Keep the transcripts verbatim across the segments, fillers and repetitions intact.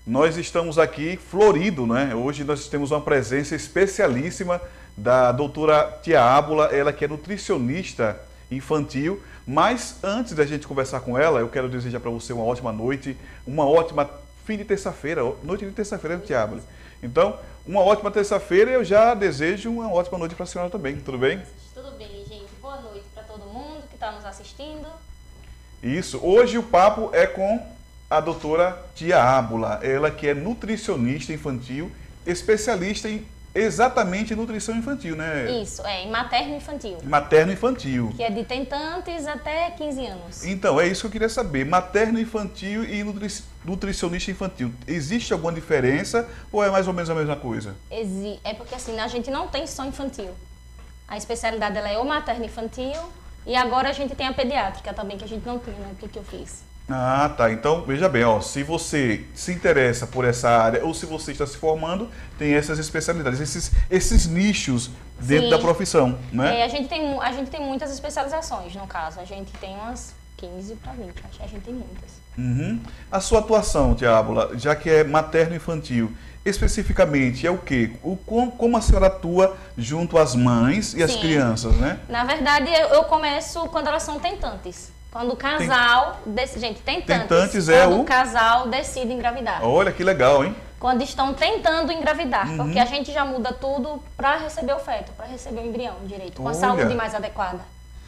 nós estamos aqui florido, né? Hoje nós temos uma presença especialíssima da doutora Tia Ábula, ela que é nutricionista infantil. Mas antes da gente conversar com ela, eu quero desejar para você uma ótima noite, uma ótima fim de terça-feira, noite de terça-feira, Tia Ábula. Então, uma ótima terça-feira e eu já desejo uma ótima noite para a senhora também, tudo bem? Tudo bem, gente. Boa noite para todo mundo que está nos assistindo. Isso, hoje o papo é com a doutora Tia Ábula, ela que é nutricionista infantil, especialista em exatamente em nutrição infantil, né? Isso, é, em materno-infantil. Materno-infantil. Que é de tentantes até quinze anos. Então, é isso que eu queria saber, materno-infantil e nutri nutricionista infantil. Existe alguma diferença ou é mais ou menos a mesma coisa? Exi é porque assim, a gente não tem só infantil. A especialidade dela é o materno-infantil e agora a gente tem a pediátrica também, que a gente não tinha, né? O que, que eu fiz? Ah, tá. Então, veja bem, ó, se você se interessa por essa área ou se você está se formando, tem essas especialidades, esses, esses nichos dentro Sim. da profissão, né? É, a gente tem, a gente tem muitas especializações, no caso. A gente tem umas quinze para vinte, acho que a gente tem muitas. Uhum. A sua atuação, Tia Ábula, já que é materno-infantil, especificamente é o quê? O, como, como a senhora atua junto às mães e Sim. às crianças, né? Na verdade, eu, eu começo quando elas são tentantes. Quando o casal... Tem... Dec... Gente, tentantes. Tentantes é quando o... o casal decide engravidar. Olha, que legal, hein? Quando estão tentando engravidar. Uhum. Porque a gente já muda tudo para receber o feto, para receber o embrião direito. Com Olha. a saúde mais adequada.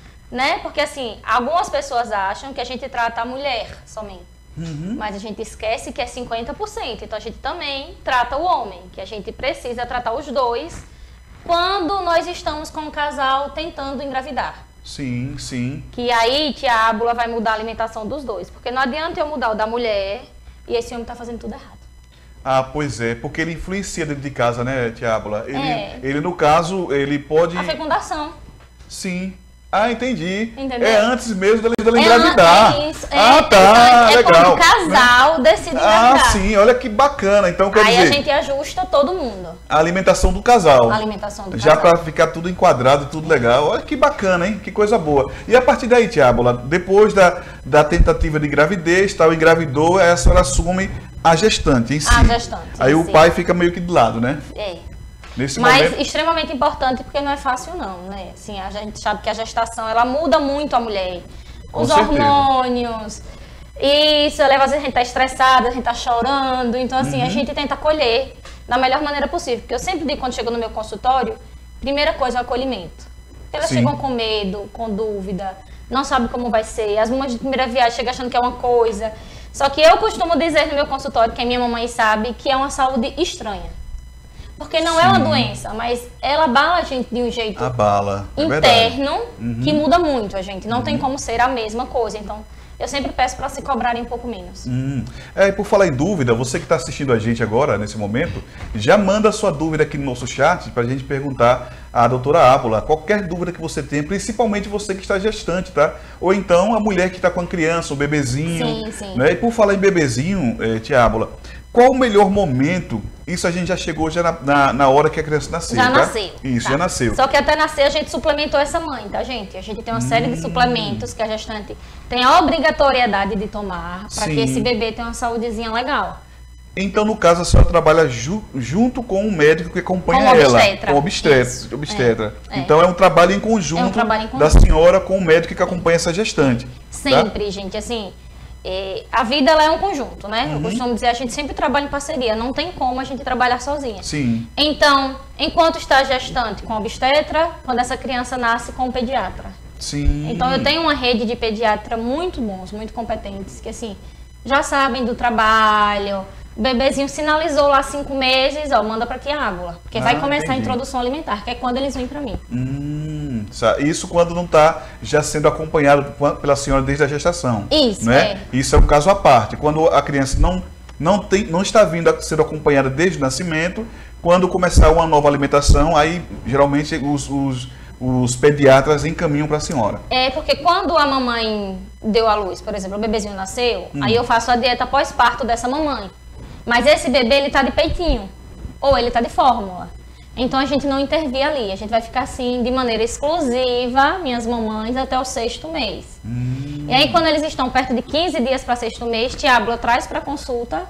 Né? Porque assim, algumas pessoas acham que a gente trata a mulher somente. Uhum. Mas a gente esquece que é cinquenta por cento. Então a gente também trata o homem. Que a gente precisa tratar os dois quando nós estamos com o casal tentando engravidar. Sim, sim. Que aí, Tia Ábula vai mudar a alimentação dos dois. Porque não adianta eu mudar o da mulher e esse homem tá fazendo tudo errado. Ah, pois é. Porque ele influencia dentro de casa, né, Tia Ábula? Ele, É. ele, no caso, ele pode... A fecundação. Sim. Ah, entendi. Entendeu? É antes mesmo dela, dela É engravidar. an- é isso, é. Ah, tá. É legal. quando o casal decide Ah, engravidar. sim. Olha que bacana. Então, quer Aí dizer, a gente ajusta todo mundo. a alimentação do casal. A alimentação do Já casal. para ficar tudo enquadrado, tudo legal. Olha que bacana, hein? Que coisa boa. E a partir daí, Tia Ábula, depois da, da tentativa de gravidez, tal, engravidou, aí a senhora assume a gestante em si. A gestante, Aí em o si. pai fica meio que do lado, né? É. Nesse Mas momento. extremamente importante porque não é fácil não, né? Assim, a gente sabe que a gestação, ela muda muito a mulher. Com Os certeza. hormônios. Isso, leva, às vezes a gente tá estressada, a gente tá chorando. Então, assim, Uhum. a gente tenta acolher da melhor maneira possível. Porque eu sempre digo, quando chego no meu consultório, primeira coisa é o acolhimento. Porque elas Sim. chegam com medo, com dúvida, não sabem como vai ser. As mamães de primeira viagem chegam achando que é uma coisa. Só que eu costumo dizer no meu consultório, que a minha mamãe sabe, que é uma saúde estranha. Porque não Sim. é uma doença, mas ela abala a gente de um jeito Abala. É verdade. interno Uhum. que muda muito a gente. Não tem como ser a mesma coisa. Então, eu sempre peço para se cobrarem um pouco menos. Hum. É, e por falar em dúvida, você que está assistindo a gente agora, nesse momento, já manda a sua dúvida aqui no nosso chat para a gente perguntar à doutora Ábula. Qualquer dúvida que você tenha, principalmente você que está gestante, tá? Ou então a mulher que está com a criança, o bebezinho. Sim, sim. Né? E por falar em bebezinho, eh, Tia Ábula, qual o melhor momento? Isso a gente já chegou já na, na, na hora que a criança nasceu, Já tá? nasceu. Isso, tá? já nasceu. Só que até nascer a gente suplementou essa mãe, tá, gente? A gente tem uma série de suplementos que a gestante tem a obrigatoriedade de tomar para Sim. que esse bebê tenha uma saúdezinha legal. Então, no caso, a senhora trabalha ju junto com o médico que acompanha Com o ela. obstetra. Com o obstetra. Isso. obstetra. É, é. Então, é um trabalho em conjunto, É um trabalho em da conjunto. senhora com o médico que acompanha essa gestante. Sempre, Tá? gente, assim, é, a vida ela é um conjunto, né? Uhum. Eu costumo dizer, a gente sempre trabalha em parceria, não tem como a gente trabalhar sozinha. Sim. Então, enquanto está gestante com a obstetra, quando essa criança nasce com o pediatra. Sim. Então, eu tenho uma rede de pediatra muito bons, muito competentes, que assim, já sabem do trabalho. O bebezinho sinalizou lá cinco meses, ó, manda pra Tia Ábula. Porque Ah, vai começar entendi. a introdução alimentar, que é quando eles vêm pra mim. Hum, sa- isso quando não está já sendo acompanhado qua- pela senhora desde a gestação. Isso, né? Isso é um caso à parte. Quando a criança não, não, tem, não está vindo a ser acompanhada desde o nascimento, quando começar uma nova alimentação, aí geralmente os, os, os pediatras encaminham para a senhora. É porque quando a mamãe deu à luz, por exemplo, o bebezinho nasceu, Hum. aí eu faço a dieta pós-parto dessa mamãe. Mas esse bebê, ele tá de peitinho, ou ele tá de fórmula. Então a gente não intervir ali, a gente vai ficar assim de maneira exclusiva, minhas mamães, até o sexto mês. Hum. E aí quando eles estão perto de quinze dias para sexto mês, Tia Ábula traz para consulta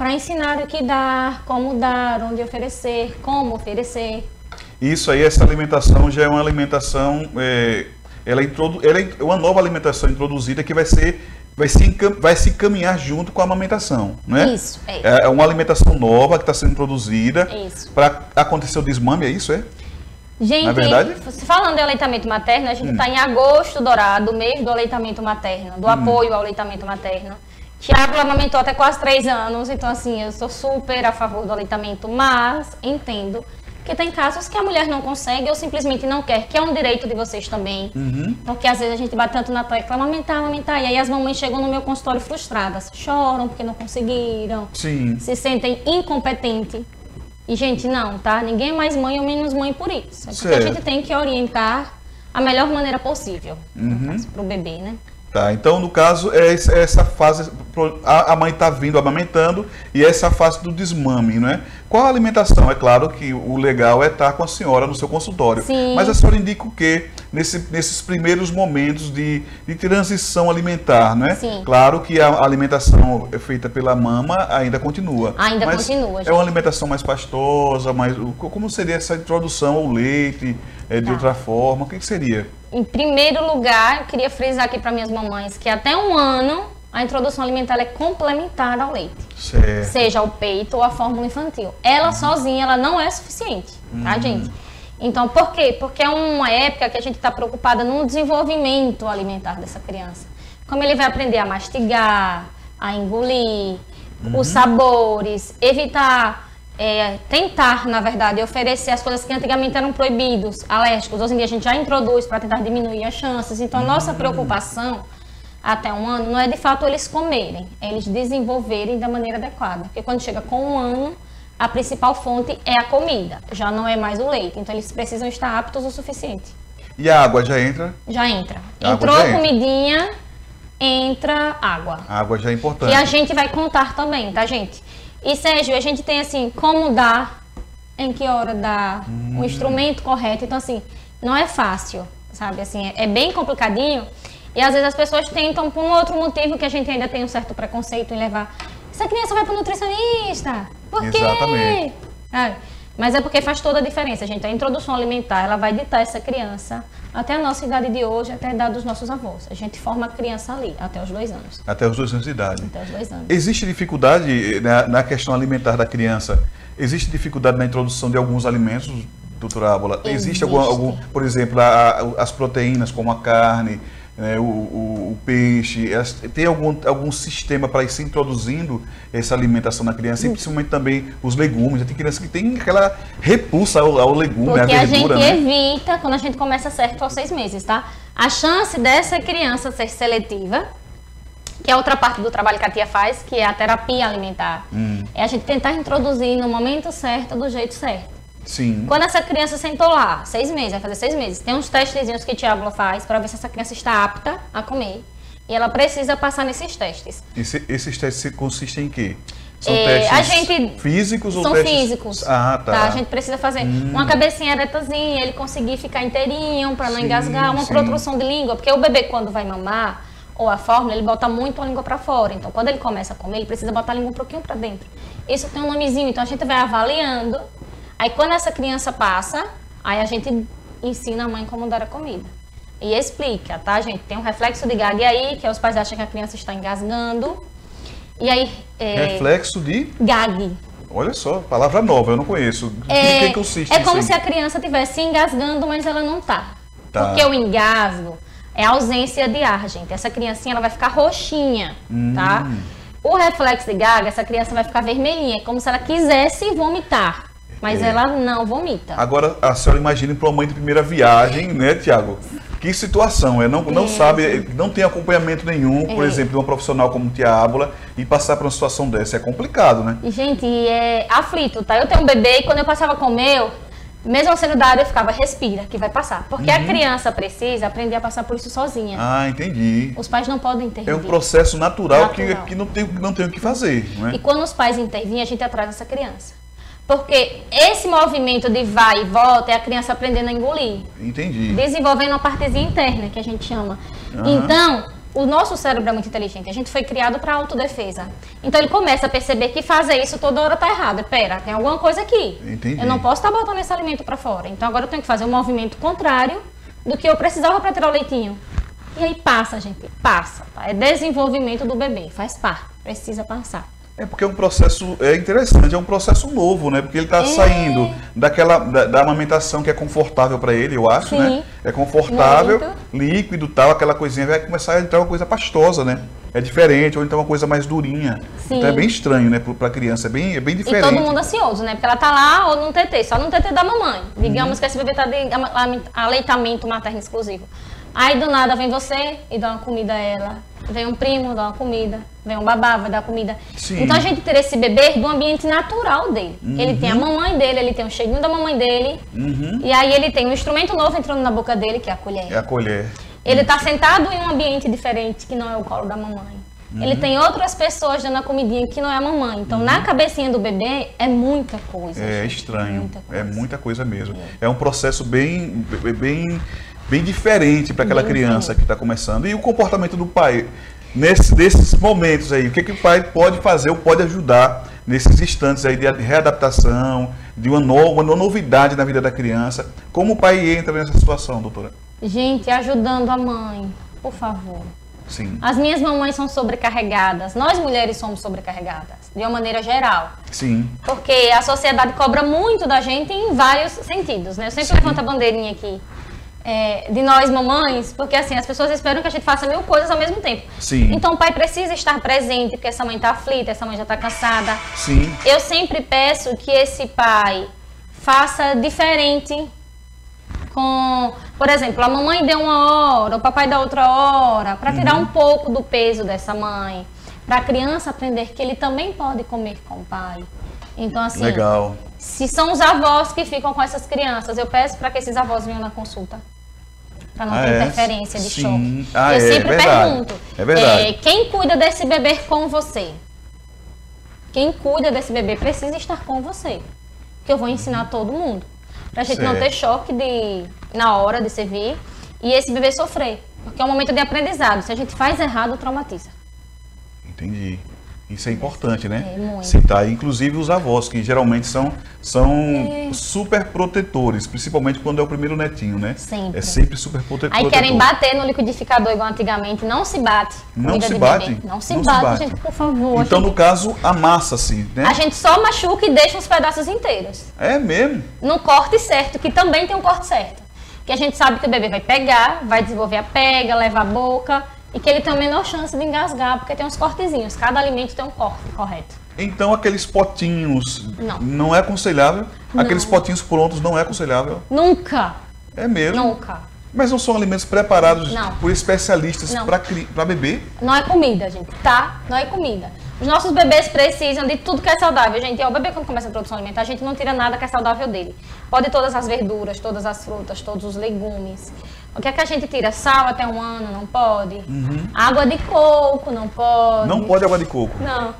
para ensinar o que dar, como dar, onde oferecer, como oferecer. Isso aí, essa alimentação já é uma alimentação, é, ela, é introdu, ela é uma nova alimentação introduzida que vai ser, vai se, vai se caminhar junto com a amamentação, né? Isso, é. É uma alimentação nova que está sendo introduzida para acontecer o desmame, é isso, é? Gente, Na verdade? falando de aleitamento materno, a gente está hum. em agosto dourado, mês do aleitamento materno, do hum. apoio ao aleitamento materno. Tiago amamentou até quase três anos, então assim, eu sou super a favor do aleitamento, mas entendo que tem casos que a mulher não consegue ou simplesmente não quer, que é um direito de vocês também. Uhum. Porque às vezes a gente bate tanto na tecla, amamentar, amamentar, e aí as mamães chegam no meu consultório frustradas, choram porque não conseguiram, Sim. se sentem incompetentes. E gente, não, tá? Ninguém é mais mãe ou menos mãe por isso. É porque certo. A gente tem que orientar a melhor maneira possível, uhum. para o bebê, né? Tá, então no caso é essa fase, a mãe está vindo amamentando e essa fase do desmame, né? Qual a alimentação? É claro que o legal é estar com a senhora no seu consultório. Sim. Mas a senhora indica o quê nesse, nesses primeiros momentos de, de transição alimentar, né? Sim. Claro que a alimentação feita pela mama ainda continua. Ainda mas continua, gente. É uma alimentação mais pastosa, mais, como seria essa introdução ao leite, é, de tá. outra forma? O que seria? Em primeiro lugar, eu queria frisar aqui para minhas mamães que até um ano a introdução alimentar é complementar ao leite. Certo. Seja o peito ou a fórmula infantil. Ela uhum. sozinha, ela não é suficiente, tá, uhum. gente? Então, por quê? Porque é uma época que a gente está preocupada no desenvolvimento alimentar dessa criança. Como ele vai aprender a mastigar, a engolir, uhum. os sabores, evitar... É, tentar, na verdade, oferecer as coisas que antigamente eram proibidos, alérgicos. Hoje em dia a gente já introduz para tentar diminuir as chances. Então, a nossa preocupação até um ano não é de fato eles comerem, é eles desenvolverem da maneira adequada. Porque quando chega com um ano, a principal fonte é a comida, já não é mais o leite. Então, eles precisam estar aptos o suficiente. E a água já entra? Já entra. A Entrou já entra. comidinha, entra água. A água já é importante. E a gente vai contar também, tá, gente? E, Sérgio, a gente tem, assim, como dar, em que hora dar, hum. o instrumento correto. Então, assim, não é fácil, sabe? Assim, é, é bem complicadinho. E, às vezes, as pessoas tentam, por um outro motivo, que a gente ainda tem um certo preconceito em levar. Essa criança vai para o nutricionista. Por quê? Exatamente. É, mas é porque faz toda a diferença, gente. A introdução alimentar, ela vai ditar essa criança até a nossa idade de hoje, até a idade dos nossos avós. A gente forma a criança ali, até os dois anos. Até os dois anos de idade. Até os dois anos. Existe dificuldade na, na questão alimentar da criança? Existe dificuldade na introdução de alguns alimentos, doutora Ábola? Existe, Existe algum, algum, por exemplo, a, a, as proteínas, como a carne, né, o, o, o peixe, elas, tem algum, algum sistema para ir se introduzindo essa alimentação na criança, e principalmente também os legumes? Tem criança que tem aquela repulsa ao, ao legume, Porque à verdura, a gente né? evita quando a gente começa certo aos seis meses, tá? A chance dessa criança ser seletiva, que é outra parte do trabalho que a tia faz, que é a terapia alimentar, hum. é a gente tentar introduzir no momento certo, do jeito certo. Sim. Quando essa criança sentou lá, seis meses, vai fazer seis meses, tem uns testezinhos que a Tiago faz para ver se essa criança está apta a comer. E ela precisa passar nesses testes. Esse, esses testes consistem em quê? São é, testes a gente, físicos ou são testes... físicos. Ah, tá. tá. A gente precisa fazer hum. uma cabecinha retazinha, ele conseguir ficar inteirinho para não sim, engasgar, uma sim. protrução de língua. Porque o bebê, quando vai mamar, ou a fórmula, ele bota muito a língua para fora. Então, quando ele começa a comer, ele precisa botar a língua um pouquinho para dentro. Isso tem um nomezinho, então a gente vai avaliando. Aí, quando essa criança passa, aí a gente ensina a mãe como dar a comida. E explica, tá, gente? Tem um reflexo de gag aí, que os pais acham que a criança está engasgando. E aí... É... Reflexo de? Gag. Olha só, palavra nova, eu não conheço. É, que que consiste é como aí? se a criança estivesse engasgando, mas ela não tá. tá. Porque o engasgo é a ausência de ar, gente. Essa criancinha, ela vai ficar roxinha, hum. tá? O reflexo de gag, essa criança vai ficar vermelhinha, é como se ela quisesse vomitar. Mas é. ela não vomita. Agora, a senhora imagine para uma mãe de primeira viagem, né, Tiago? Que situação, é? Não, não sabe, não tem acompanhamento nenhum, por é. exemplo, de uma profissional como tia Ábola, e passar por uma situação dessa. É complicado, né? E, gente, é aflito, tá? Eu tenho um bebê e quando eu passava com o meu, mesmo sendo da área, eu ficava, respira, que vai passar. Porque uhum. a criança precisa aprender a passar por isso sozinha. Ah, entendi. Os pais não podem intervir. É um processo natural, natural. que, que não, tem, não tem o que fazer, não é? E quando os pais intervêm, a gente atrasa essa criança. Porque esse movimento de vai e volta é a criança aprendendo a engolir. Entendi. Desenvolvendo uma partezinha interna, que a gente chama. Uhum. Então, o nosso cérebro é muito inteligente, a gente foi criado para autodefesa. Então ele começa a perceber que fazer isso toda hora tá errado. Pera, tem alguma coisa aqui. Entendi. Eu não posso estar botando esse alimento para fora. Então agora eu tenho que fazer um movimento contrário do que eu precisava para tirar o leitinho. E aí passa, gente, passa. Tá? É desenvolvimento do bebê, faz parte, precisa passar. É porque é um processo é interessante, é um processo novo, né? Porque ele está é. saindo daquela da, da amamentação que é confortável para ele, eu acho, Sim. né? É confortável, muito. líquido, tal, aquela coisinha vai começar a entrar uma coisa pastosa, né? É diferente, ou então uma coisa mais durinha. Sim. Então é bem estranho, né, para a criança, é bem, é bem diferente. E todo mundo ansioso, né? Porque ela tá lá ou no T T, só no T T da mamãe. Digamos uhum. que esse bebê tá de aleitamento materno exclusivo. Aí do nada vem você e dá uma comida a ela. Vem um primo, dá uma comida. Vem um babá, vai dar comida. Sim. Então a gente tira esse bebê do ambiente natural dele. Uhum. Ele tem a mamãe dele, ele tem o cheirinho da mamãe dele. Uhum. E aí ele tem um instrumento novo entrando na boca dele, que é a colher. É a colher. Ele está sentado em um ambiente diferente, que não é o colo da mamãe. Uhum. Ele tem outras pessoas dando a comidinha que não é a mamãe. Então, uhum. na cabecinha do bebê, é muita coisa. É gente. estranho. Muita coisa. É muita coisa mesmo. É, é um processo bem, bem, bem diferente para aquela bem criança diferente. que está começando. E o comportamento do pai, nesse, nesses momentos aí, o que, que o pai pode fazer ou pode ajudar nesses instantes aí de readaptação, de uma, no, uma novidade na vida da criança? Como o pai entra nessa situação, doutora? Gente, ajudando a mãe, por favor. Sim. As minhas mamães são sobrecarregadas, nós mulheres somos sobrecarregadas, de uma maneira geral. Sim. Porque a sociedade cobra muito da gente em vários sentidos, né? Eu sempre Sim. levanto a bandeirinha aqui é, de nós mamães, porque assim, as pessoas esperam que a gente faça mil coisas ao mesmo tempo. Sim. Então o pai precisa estar presente, porque essa mãe está aflita, essa mãe já está cansada. Sim. Eu sempre peço que esse pai faça diferente. Com, por exemplo, a mamãe deu uma hora, o papai dá outra hora, para tirar uhum. um pouco do peso dessa mãe, para a criança aprender que ele também pode comer com o pai. Então, assim, Legal. se são os avós que ficam com essas crianças, eu peço para que esses avós venham na consulta, para não ah, ter é? interferência de Sim. choque. Ah, eu é, sempre é verdade. pergunto, é verdade. É, quem cuida desse bebê com você? Quem cuida desse bebê precisa estar com você, que eu vou ensinar todo mundo. Pra gente certo. não ter choque de, na hora de servir e esse bebê sofrer. Porque é um momento de aprendizado. Se a gente faz errado, traumatiza. Entendi. Isso é importante, né? É, muito. Citar, inclusive os avós, que geralmente são, são é. super protetores, principalmente quando é o primeiro netinho, né? Sempre. É sempre super protetor. Aí querem bater no liquidificador igual antigamente. Não se bate. Não se bate? Não se, não bate, se bate, gente, por favor. Então, gente... no caso, amassa-se, né? A gente só machuca e deixa os pedaços inteiros. É mesmo? No corte certo, que também tem um corte certo. Que a gente sabe que o bebê vai pegar, vai desenvolver a pega, levar a boca... E que ele tem a menor chance de engasgar, porque tem uns cortezinhos. Cada alimento tem um corte correto. Então, aqueles potinhos não, não é aconselhável? Não. Aqueles potinhos prontos não é aconselhável? Nunca. É mesmo? Nunca. Mas não são alimentos preparados não. por especialistas para bebê? Não é comida, gente, tá? Não é comida. Os nossos bebês precisam de tudo que é saudável, gente. E o bebê, quando começa a produção alimentar, a gente não tira nada que é saudável dele. Pode todas as verduras, todas as frutas, todos os legumes. O que é que a gente tira? Sal até um ano, não pode. Uhum. Água de coco, não pode. Não pode água de coco? Não.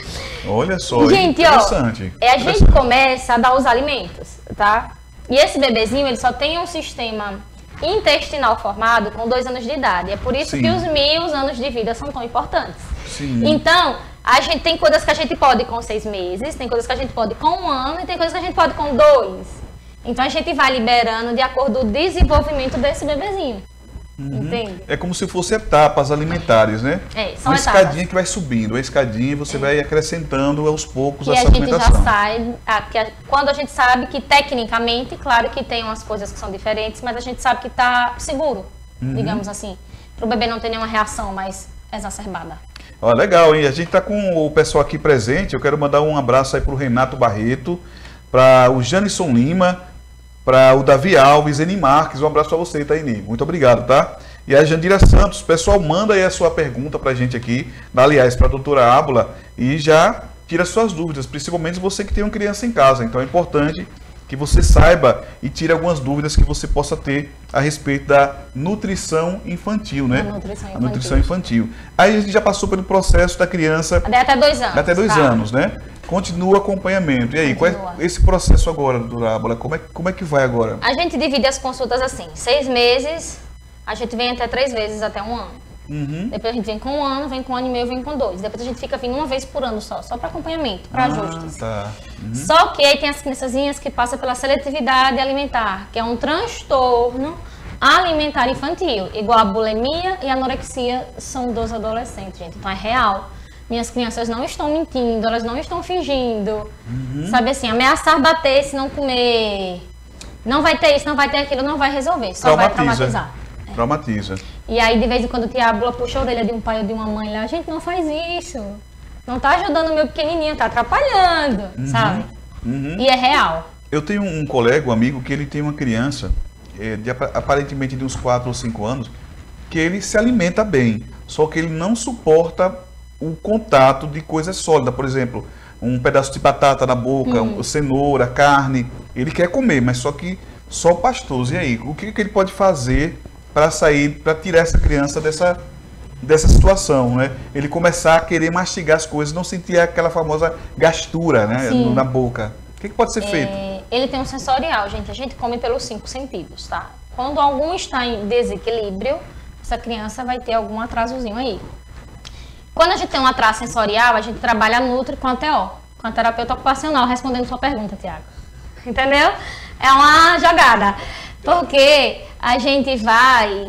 Olha só, gente, interessante. Ó, é a interessante. gente começa a dar os alimentos, tá? E esse bebezinho, ele só tem um sistema intestinal formado com dois anos de idade. É por isso Sim. que os mil anos de vida são tão importantes. Sim. Então, a gente tem coisas que a gente pode com seis meses, tem coisas que a gente pode com um ano e tem coisas que a gente pode com dois. Então a gente vai liberando de acordo com o desenvolvimento desse bebezinho. Uhum. Entende? É como se fosse etapas alimentares, né? É, são uma etapas. escadinha que vai subindo, a escadinha e você é. vai acrescentando aos poucos e essa a gente alimentação. já sai, a, que a, quando a gente sabe que tecnicamente, claro que tem umas coisas que são diferentes, mas a gente sabe que está seguro, uhum. digamos assim, para o bebê não ter nenhuma reação mais exacerbada. Ó, legal, hein? A gente está com o pessoal aqui presente, eu quero mandar um abraço aí para o Renato Barreto, para o Janison Lima, para o Davi Alves, Eni Marques, um abraço para você, Taini. Muito obrigado, tá? E a Jandira Santos, pessoal, manda aí a sua pergunta para a gente aqui, aliás, para a doutora Ábula, e já tira suas dúvidas, principalmente você que tem uma criança em casa. Então é importante que você saiba e tire algumas dúvidas que você possa ter a respeito da nutrição infantil, né? A nutrição infantil. A nutrição infantil. Aí a gente já passou pelo processo da criança... Até dois anos. Até dois tá? anos, né? Continua o acompanhamento. E aí, Continua. qual é esse processo agora, doutora Ábula? Como é, como é que vai agora? A gente divide as consultas assim, seis meses, a gente vem até três vezes até um ano. Uhum. Depois a gente vem com um ano, vem com um ano e meio, vem com dois. Depois a gente fica vindo uma vez por ano só, só para acompanhamento, para ah, ajustes. Tá. Uhum. Só que aí tem as criançazinhas que passam pela seletividade alimentar, que é um transtorno alimentar infantil, igual a bulimia e a anorexia são dos adolescentes, gente. Então é real. Minhas crianças não estão mentindo, elas não estão fingindo. Uhum. Sabe assim, ameaçar bater se não comer. Não vai ter isso, não vai ter aquilo, não vai resolver, só vai traumatizar. Traumatiza. E aí, de vez em quando, o Tiábula puxa a orelha de um pai ou de uma mãe lá, a gente não faz isso. Não tá ajudando o meu pequenininho, tá atrapalhando, uhum. sabe? Uhum. E é real. Eu tenho um colega, um amigo, que ele tem uma criança, é, de, aparentemente de uns quatro ou cinco anos, que ele se alimenta bem, só que ele não suporta o contato de coisas sólidas, por exemplo, um pedaço de batata na boca, hum. um, cenoura, carne, ele quer comer, mas só que só pastoso. E aí, o que, que ele pode fazer para sair, para tirar essa criança dessa, dessa situação, né? Ele começar a querer mastigar as coisas, não sentir aquela famosa gastura, né, na boca. O que, que pode ser é, feito? Ele tem um sensorial, gente, a gente come pelos cinco sentidos, tá? Quando algum está em desequilíbrio, essa criança vai ter algum atrasozinho aí. Quando a gente tem um atraso sensorial, a gente trabalha a Nutri com a T O, com a terapeuta ocupacional, respondendo sua pergunta, Tiago. Entendeu? É uma jogada. Porque a gente vai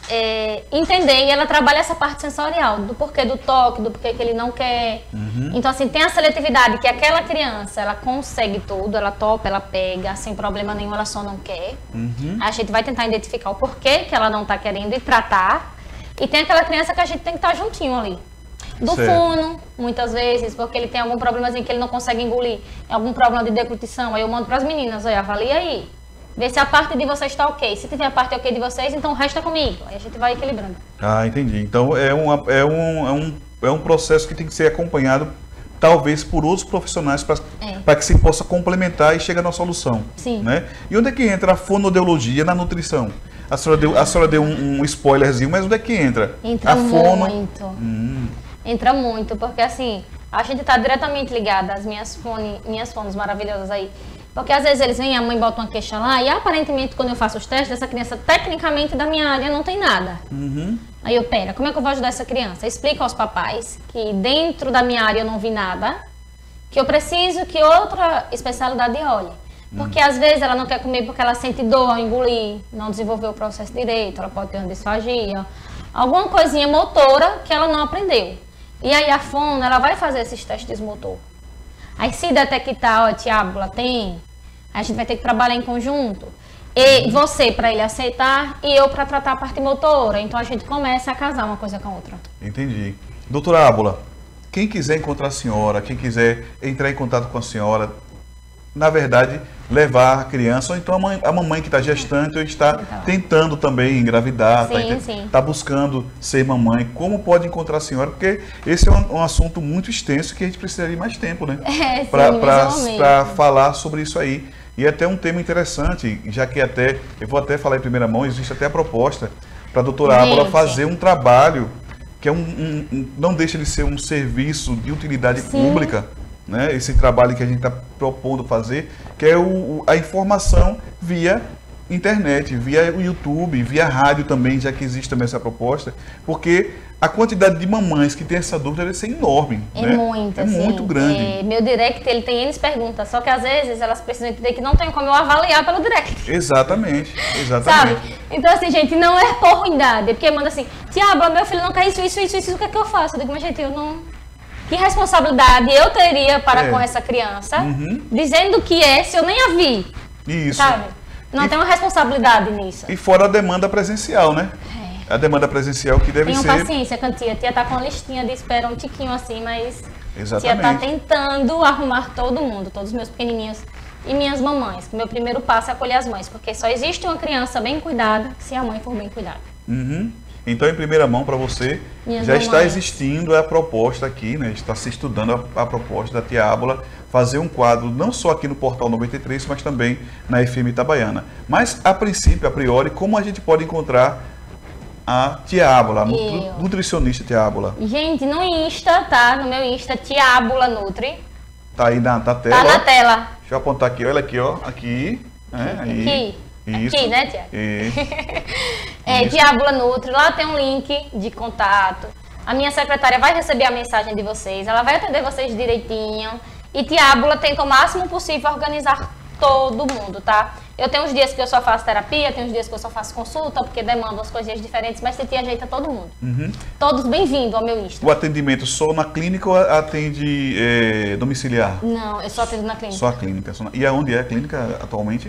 é, entender e ela trabalha essa parte sensorial, do porquê do toque, do porquê que ele não quer. Uhum. Então, assim, tem a seletividade que aquela criança, ela consegue tudo, ela topa, ela pega, sem problema nenhum, ela só não quer. Uhum. A gente vai tentar identificar o porquê que ela não está querendo e tratar. E tem aquela criança que a gente tem que estar juntinho ali. Do certo. Funo, muitas vezes, porque ele tem algum problemazinho que ele não consegue engolir, algum problema de deglutição, aí eu mando para as meninas, olha, avalia aí, vê se a parte de vocês está ok, se tiver a parte ok de vocês, então o resto é comigo, aí a gente vai equilibrando. Ah, entendi, então é, uma, é, um, é, um, é um processo que tem que ser acompanhado, talvez por outros profissionais, para é. que se possa complementar e chegar na solução. Sim. Né? E onde é que entra a fonoaudiologia na nutrição? A senhora deu, a senhora deu um, um spoilerzinho, mas onde é que entra? Entra a fono... muito. Hum. Entra muito, porque assim, a gente está diretamente ligada às minhas fones, minhas fones maravilhosas aí. Porque às vezes eles vêm, a mãe bota uma queixa lá e aparentemente quando eu faço os testes, essa criança tecnicamente da minha área não tem nada. Uhum. Aí eu, pera, como é que eu vou ajudar essa criança? Explico aos papais que dentro da minha área eu não vi nada, que eu preciso que outra especialidade olhe. Porque uhum. às vezes ela não quer comer porque ela sente dor ao engolir, não desenvolveu o processo direito, ela pode ter uma disfagia, alguma coisinha motora que ela não aprendeu. E aí a fono, ela vai fazer esses testes motor. Aí se detectar, ó, Tiábula tem, a gente vai ter que trabalhar em conjunto. E você para ele aceitar e eu para tratar a parte motora. Então a gente começa a casar uma coisa com a outra. Entendi. Doutora Ábula, quem quiser encontrar a senhora, quem quiser entrar em contato com a senhora, na verdade, levar a criança, ou então a, mãe, a mamãe que está gestante ou está tentando também engravidar, está tá buscando ser mamãe, como pode encontrar a senhora? Porque esse é um, um assunto muito extenso que a gente precisaria de mais tempo, né? É, para falar sobre isso aí. E é até um tema interessante, já que até, eu vou até falar em primeira mão, existe até a proposta para a doutora Ábula fazer um trabalho que é um, um, um, não deixa de ser um serviço de utilidade Sim. pública, né? Esse trabalho que a gente está propondo fazer, que é o, a informação via internet, via o YouTube, via rádio também, já que existe também essa proposta, porque a quantidade de mamães que tem essa dúvida deve ser enorme. É né? muito, É assim, muito grande. É, meu direct, ele tem N perguntas, só que às vezes elas precisam entender que não tem como eu avaliar pelo direct. Exatamente, exatamente. Sabe? Então assim, gente, não é por ruindade, porque manda assim, Tiago, meu filho não quer isso, isso, isso, isso, o que é que eu faço? Eu digo, mas gente, eu não... Que responsabilidade eu teria para é. com essa criança, uhum. dizendo que é, se eu nem a vi. Isso. Sabe? Não e, tem uma responsabilidade nisso. E fora a demanda presencial, né? É. A demanda presencial que deve Tenham ser... Tenham paciência, Cantia. A tia tá com a listinha de espera um tiquinho assim, mas... Exatamente. Tia tá tentando arrumar todo mundo, todos os meus pequenininhos e minhas mamães. Que meu primeiro passo é acolher as mães, porque só existe uma criança bem cuidada se a mãe for bem cuidada. Uhum. Então, em primeira mão, para você, Minhas já mamães. Está existindo a proposta aqui, né? Está se estudando a, a proposta da Tia Ábula, fazer um quadro, não só aqui no Portal noventa e três, mas também na F M Itabaiana. Mas, a princípio, a priori, como a gente pode encontrar a Tia Ábula, a nutricionista Tia Ábula? Gente, no Insta, tá? No meu Insta, Tia Ábula Nutri. Tá aí na, na tela. Tá na tela. Deixa eu apontar aqui, olha aqui, ó. Aqui. É, aí. Aqui. Isso. Aqui, né, Tia? Isso. É, Isso. Tia Ábula Nutri, lá tem um link de contato. A minha secretária vai receber a mensagem de vocês, ela vai atender vocês direitinho. E Tia Ábula tenta o máximo possível organizar todo mundo, tá? Eu tenho uns dias que eu só faço terapia, tem uns dias que eu só faço consulta, porque demandam as coisinhas diferentes, mas Tia ajeita todo mundo. Uhum. Todos bem-vindos ao meu Insta. O atendimento só na clínica ou atende é, domiciliar? Não, eu só atendo na clínica. Só a clínica. Só na... E aonde é a clínica atualmente?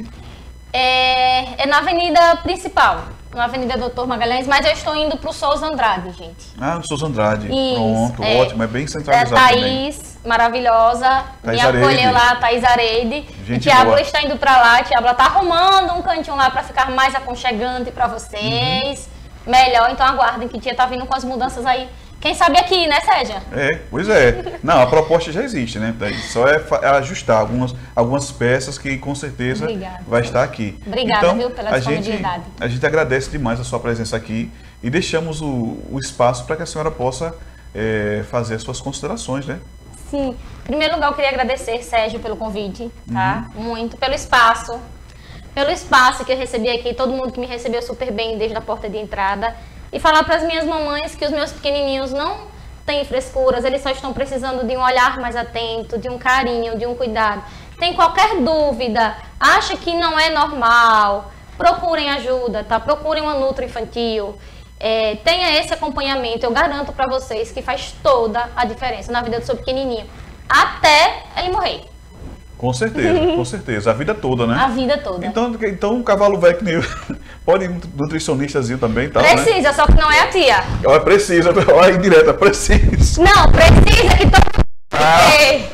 É, é na avenida principal, na Avenida Doutor Magalhães, mas eu estou indo para o Souza Andrade, gente. Ah, no Souza Andrade. Isso, Pronto, é. ótimo. É bem É, centralizado também. Thaís, maravilhosa, Thaís me Areide. acolheu lá, Thaís Areide. Gente E Tiago boa. está indo para lá, Tiago está arrumando um cantinho lá para ficar mais aconchegante para vocês. Uhum. Melhor, então aguardem que Tia tá vindo com as mudanças aí. Quem sabe aqui, né, Sérgio? É, pois é. Não, a proposta já existe, né? Só é fa- é ajustar algumas, algumas peças que com certeza Obrigada. vai estar aqui. Obrigada, então, viu, pela a gente, disponibilidade. a gente agradece demais a sua presença aqui e deixamos o, o espaço para que a senhora possa é, fazer as suas considerações, né? Sim. Em primeiro lugar, eu queria agradecer, Sérgio, pelo convite, tá? Uhum. Muito. Pelo espaço. Pelo espaço que eu recebi aqui, todo mundo que me recebeu super bem desde a porta de entrada. E falar para as minhas mamães que os meus pequenininhos não têm frescuras, eles só estão precisando de um olhar mais atento, de um carinho, de um cuidado. Tem qualquer dúvida, acha que não é normal, procurem ajuda, tá? Procurem uma nutri infantil. É, tenha esse acompanhamento, eu garanto para vocês que faz toda a diferença na vida do seu pequenininho, até ele morrer, Com certeza, com certeza. A vida toda, né? a vida toda. Então, então um cavalo velho que nem eu, pode ir um nutricionistazinho também e tal, né? Precisa, só que não é a tia. Olha, precisa, olha aí direta, precisa. Não, precisa que todo Ah. É.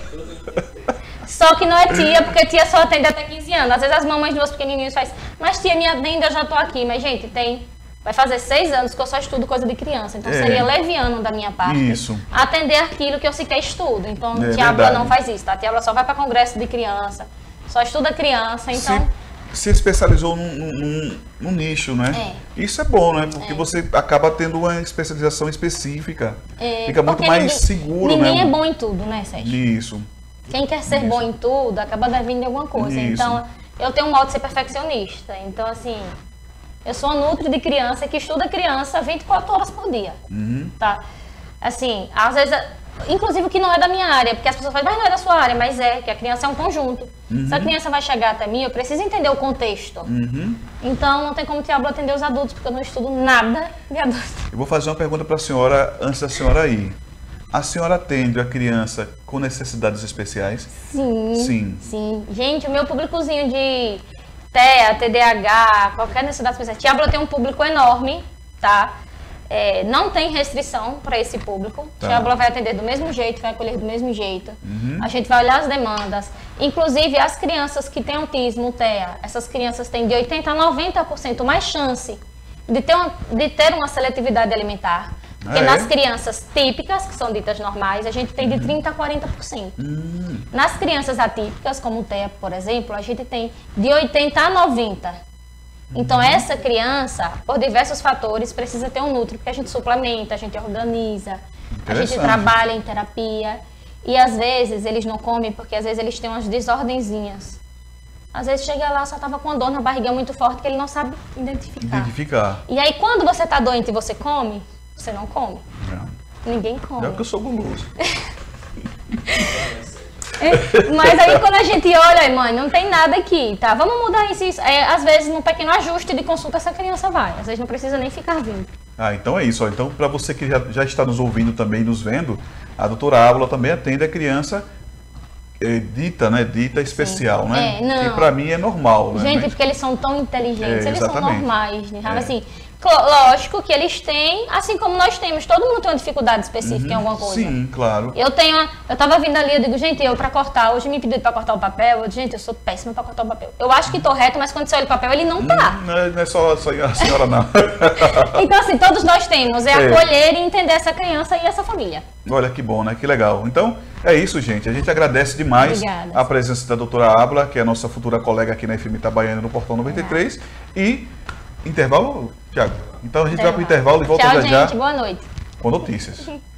Só que não é tia, porque tia só atende até quinze anos. Às vezes as mamães de meus pequenininhos fazem, mas tia, me atende, eu já tô aqui. Mas, gente, tem... Vai fazer seis anos que eu só estudo coisa de criança. Então, É. seria leviano da minha parte Isso. atender aquilo que eu sequer estudo. Então, É tia Ábula verdade. não faz isso, tá? Tia Ábula só vai para congresso de criança, só estuda criança, então... Se, se especializou num, num- num nicho, né? Isso é bom, né? Porque você acaba tendo uma especialização específica. É, Fica muito porque mais ninguém- seguro, ninguém né? é bom em tudo, né, Sérgio? Isso. Quem quer ser bom em tudo, acaba devendo em alguma coisa. Isso. Então, eu tenho um modo de ser perfeccionista. Então, assim, eu sou uma nutri de criança que estuda criança vinte e quatro horas por dia. Uhum. Tá? Assim, às vezes, inclusive o que não é da minha área, porque as pessoas falam, mas não é da sua área, mas é, que a criança é um conjunto. Se a criança vai chegar até mim, eu preciso entender o contexto. Uhum. Então, não tem como Tiago atender os adultos, porque eu não estudo nada de adulto. Eu vou fazer uma pergunta para a senhora antes da senhora ir. A senhora atende a criança com necessidades especiais? Sim. Sim. Sim. Gente, o meu públicozinho de T E A, T D A H, qualquer necessidade especial. Tiago tem um público enorme, tá? É, não tem restrição para esse público. Tá. Tiago vai atender do mesmo jeito, vai acolher do mesmo jeito. A gente vai olhar as demandas. Inclusive, as crianças que têm autismo, T E A, essas crianças têm de oitenta a noventa por cento mais chance de ter uma, de ter uma seletividade alimentar. Porque Ah, é? nas crianças típicas, que são ditas normais, a gente tem de trinta a quarenta por cento. Hum. Nas crianças atípicas, como o T E A, por exemplo, a gente tem de oitenta a noventa. Então, essa criança, por diversos fatores, precisa ter um nutri, porque a gente suplementa, a gente organiza, a gente Interessante. trabalha em terapia. E às vezes eles não comem porque às vezes eles têm umas desordenzinhas. Às vezes chega lá, só tava com uma dor na barriga muito forte que ele não sabe identificar. Identificar. E aí, quando você tá doente e você come, você não come. Não. Ninguém come. É porque eu sou guloso. Mas aí quando a gente olha, mãe, não tem nada aqui, tá? Vamos mudar isso. isso. É, às vezes, num pequeno ajuste de consulta, essa criança vai. Às vezes não precisa nem ficar vindo. Ah, então é isso. Ó. Então, para você que já, já está nos ouvindo também, nos vendo, a doutora Ábula também atende a criança é, dita, né? Dita especial, né? É, não. Que para mim é normal, né? Gente, porque eles são tão inteligentes, É, eles são exatamente. normais, né? Sabe É. assim, cl- lógico que eles têm, assim como nós temos, todo mundo tem uma dificuldade específica em alguma coisa. Sim, claro. Eu tenho, uma- eu tava vindo ali, eu digo, gente, eu pra cortar, hoje me pediram pra cortar o papel, eu digo, gente, eu sou péssima pra cortar o papel. Eu acho que tô reto, mas quando você olha o papel, ele não tá. Não é, não é só, só a senhora, não. Então, assim, todos nós temos, é, É. acolher e entender essa criança e essa família. Olha que bom, né? Que legal. Então, é isso, gente. A gente agradece demais Obrigada. a presença da doutora Ábula, que é a nossa futura colega aqui na F M Itabaiana, no Portão noventa e três. E intervalo, Tiago. Então a gente vai para o intervalo e volta Tchau, já gente, já boa noite. com notícias.